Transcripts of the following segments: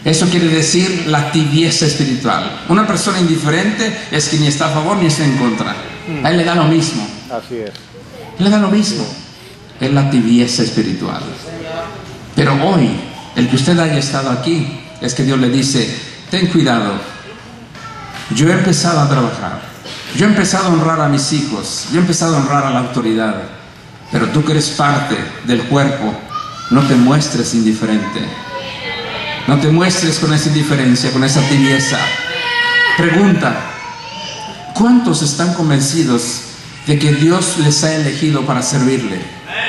Eso quiere decir la tibieza espiritual. Una persona indiferente es que ni está a favor ni está en contra. A él le da lo mismo. Así es. Le da lo mismo. Es la tibieza espiritual. Pero hoy, el que usted haya estado aquí, es que Dios le dice, ten cuidado. Yo he empezado a trabajar. Yo he empezado a honrar a mis hijos. Yo he empezado a honrar a la autoridad. Pero tú que eres parte del cuerpo, no te muestres indiferente. No te muestres con esa indiferencia, con esa tibieza. Pregunta, ¿cuántos están convencidos de que Dios les ha elegido para servirle?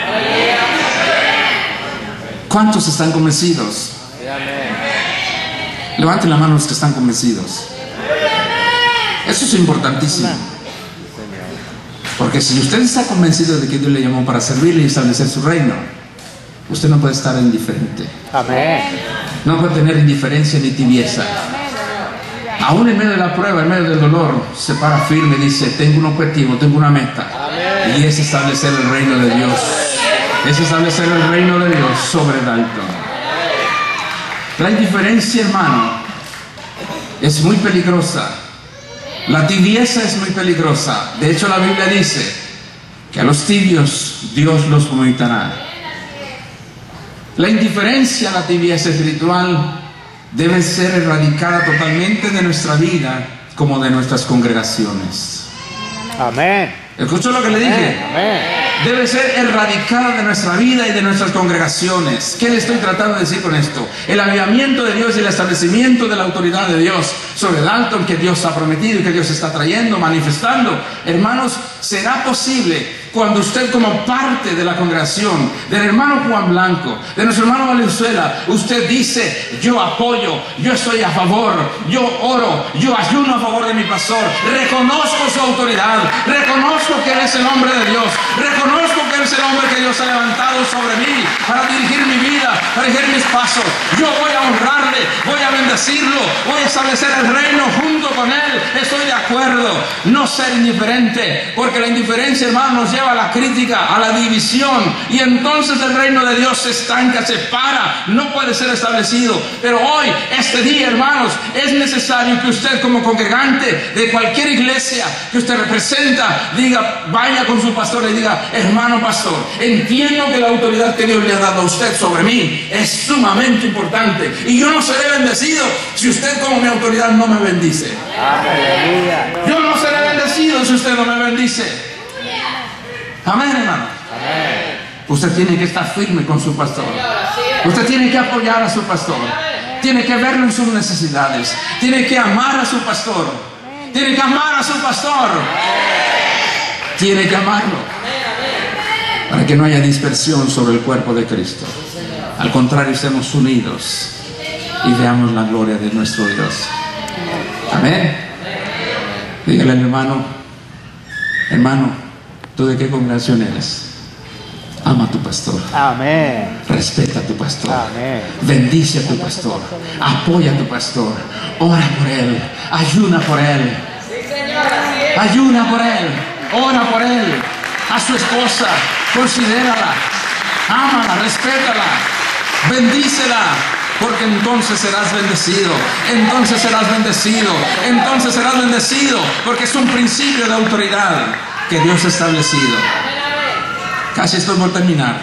¿Cuántos están convencidos? Levanten la mano los que están convencidos. Eso es importantísimo. Porque si usted está convencido de que Dios le llamó para servirle y establecer su reino, usted no puede estar indiferente. Amén. No puede tener indiferencia ni tibieza. Aún en medio de la prueba, en medio del dolor, se para firme y dice, tengo un objetivo, tengo una meta. Y es establecer el reino de Dios. Es establecer el reino de Dios sobre Dalton. La indiferencia, hermano, es muy peligrosa. La tibieza es muy peligrosa. De hecho, la Biblia dice que a los tibios Dios los vomitará. La indiferencia, la tibieza espiritual debe ser erradicada totalmente de nuestra vida como de nuestras congregaciones. Amén. ¿Escuchó lo que le dije? Amén. Debe ser erradicada de nuestra vida y de nuestras congregaciones. ¿Qué le estoy tratando de decir con esto? El avivamiento de Dios y el establecimiento de la autoridad de Dios sobre Dalton, que Dios ha prometido y que Dios está trayendo, manifestando. Hermanos, será posible cuando usted, como parte de la congregación, del hermano Juan Blanco, de nuestro hermano Valenzuela, usted dice, yo apoyo, yo estoy a favor, yo oro, yo ayuno a favor de mi pastor, reconozco su autoridad, reconozco que Él es el hombre de Dios, reconozco que Él es el hombre que Dios ha levantado sobre mí para dirigir mi vida, para dirigir mis pasos. Yo voy a honrarle, voy a bendecirlo, voy a establecer el reino junto con Él. Estoy de acuerdo. No ser indiferente, porque la indiferencia, hermano, nos lleva a la crítica, a la división, y entonces el reino de Dios se estanca, se para, no puede ser establecido. Pero hoy, este día, hermanos, es necesario que usted, como congregante de cualquier iglesia que usted representa, diga, vaya con su pastor y diga, hermano pastor, entiendo que la autoridad que Dios le ha dado a usted sobre mí es sumamente importante, y yo no seré bendecido si usted, como mi autoridad, no me bendice. Aleluya. Yo no seré bendecido si usted no me bendice. Amén, hermano. Amén. Usted tiene que estar firme con su pastor. Usted tiene que apoyar a su pastor. Tiene que verlo en sus necesidades. Tiene que amar a su pastor. Tiene que amar a su pastor. Tiene que amarlo. Para que no haya dispersión sobre el cuerpo de Cristo. Al contrario, estemos unidos y veamos la gloria de nuestro Dios. Amén. Dígale al hermano, hermano, ¿tú de qué congregación eres? Ama a tu pastor. Amén. Respeta a tu pastor. Amén. Bendice a tu pastor. Apoya a tu pastor. Ora por él. Ayuna por él. Ayuna por él. Ora por él. A su esposa. Considérala. Ámala. Respétala. Bendícela. Porque entonces serás bendecido. Entonces serás bendecido. Entonces serás bendecido. Porque es un principio de autoridad que Dios ha establecido. Casi estoy por terminar.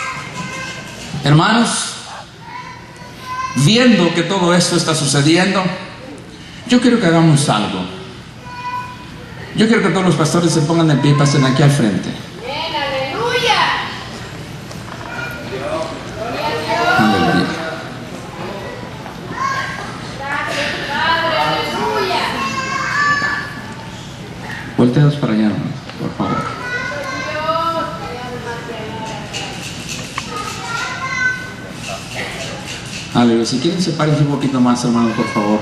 Hermanos, viendo que todo esto está sucediendo, yo quiero que hagamos algo. Yo quiero que todos los pastores se pongan de pie y pasen aquí al frente. ¡Aleluya! Aleluya. Volteados para allá, hermanos, por favor. Aleluya. Si quieren, sepárense un poquito más, hermanos, por favor.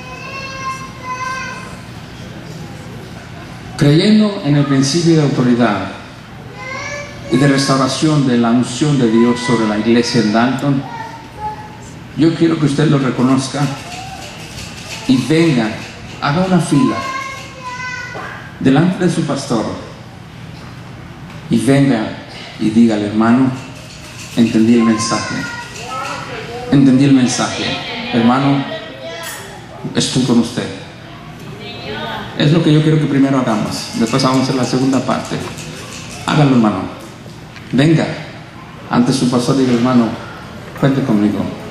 Creyendo en el principio de autoridad y de restauración de la unción de Dios sobre la iglesia en Dalton, yo quiero que usted lo reconozca y venga, haga una fila delante de su pastor y venga y dígale, hermano, entendí el mensaje. Entendí el mensaje. hermano, estoy con usted. Es lo que yo quiero que primero hagamos. Después vamos a hacer la segunda parte. Hágalo, hermano. Venga ante su pastor y diga, hermano, cuente conmigo.